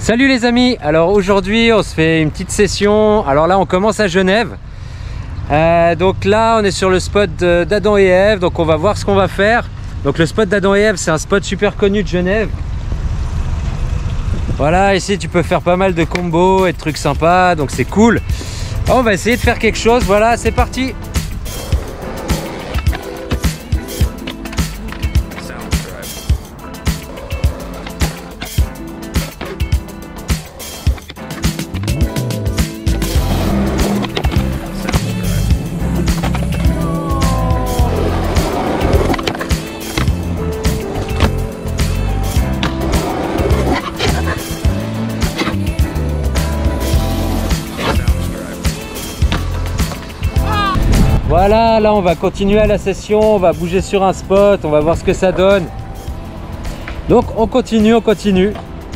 Salut les amis, alors aujourd'hui on se fait une petite session. Alors là on commence à Genève, donc là on est sur le spot d'Adam et Ève, donc on va voir ce qu'on va faire. Donc le spot d'Adam et Ève, c'est un spot super connu de Genève. Voilà, ici tu peux faire pas mal de combos et de trucs sympas, donc c'est cool. Alors, on va essayer de faire quelque chose, voilà, c'est parti. Voilà, là on va continuer à la session, on va bouger sur un spot, on va voir ce que ça donne. Donc on continue, on continue.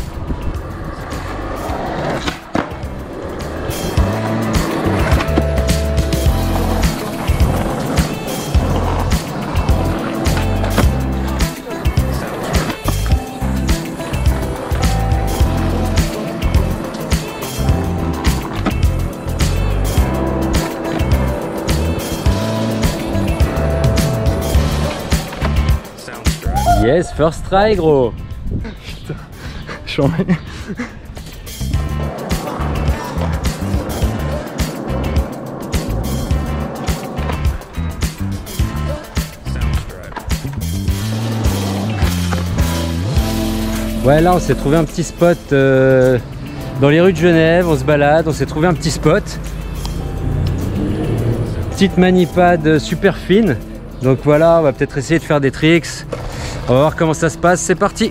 Yes, first try gros. Putain, j'en ai. Ouais, là on s'est trouvé un petit spot dans les rues de Genève, on se balade, on s'est trouvé un petit spot. Petite manipad super fine. Donc voilà, on va peut-être essayer de faire des tricks. On va voir comment ça se passe, c'est parti.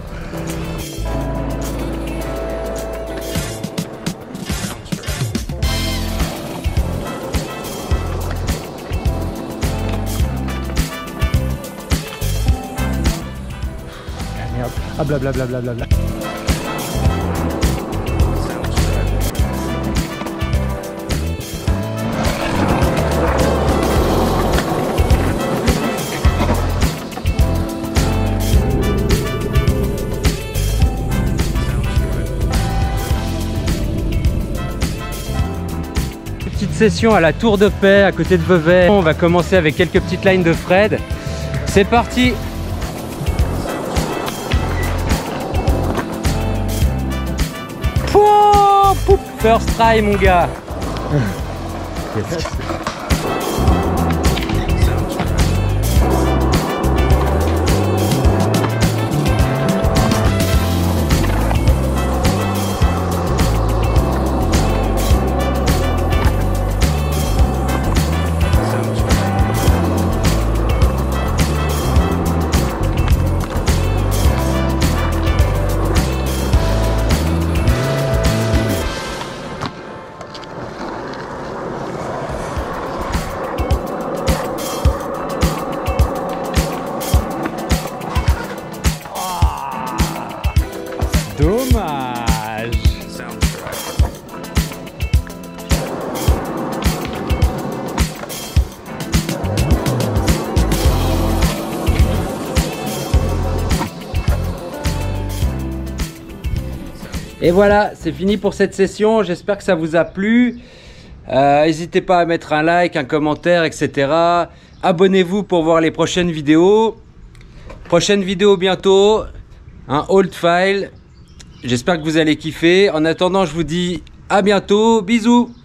Merde. Ah blablabla. Petite session à la Tour de Paix à côté de Vevey. On va commencer avec quelques petites lines de Fred. C'est parti. Pouh, pouh, first try mon gars. Yes. Dommage. Et voilà, c'est fini pour cette session. J'espère que ça vous a plu. N'hésitez pas à mettre un like, un commentaire, etc. Abonnez-vous pour voir les prochaines vidéos. Prochaine vidéo bientôt. Un old file. J'espère que vous allez kiffer. En attendant, je vous dis à bientôt. Bisous.